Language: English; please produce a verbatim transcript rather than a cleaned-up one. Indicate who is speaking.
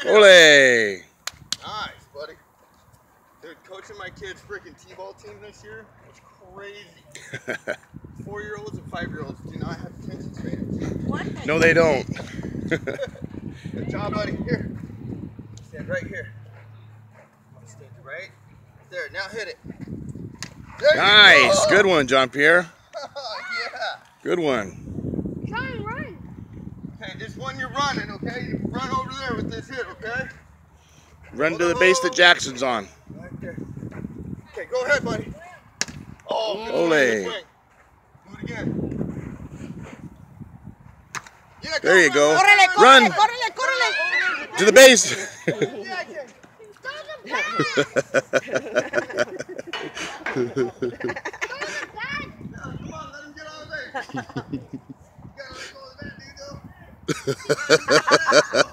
Speaker 1: Ole!
Speaker 2: Nice, buddy. Dude, coaching my kids' freaking T-ball team this year was crazy. Four-year-olds and five-year-olds do not have attention spans.
Speaker 3: What?
Speaker 1: No, they don't.
Speaker 2: Good job, buddy. Here. Stand right here. Stand right there. Now hit it. There
Speaker 1: Nice.
Speaker 2: Go.
Speaker 1: Good one, Jean-Pierre.
Speaker 2: Yeah.
Speaker 1: Good one.
Speaker 3: Try and run.
Speaker 2: Okay, this one you're running, okay? You run over there with this hit, okay?
Speaker 1: Run to the base that Jackson's on.
Speaker 2: Right there. Okay, go ahead, buddy. Oh, good
Speaker 1: Ole.
Speaker 2: swing, good swing. Do it again. Yeah,
Speaker 1: There you go.
Speaker 3: Córrele,
Speaker 1: Run
Speaker 3: córrele, córrele, córrele.
Speaker 1: to the base.
Speaker 2: Yeah, I can. Come on, let him get on the base. You gotta let go of that, dude, though.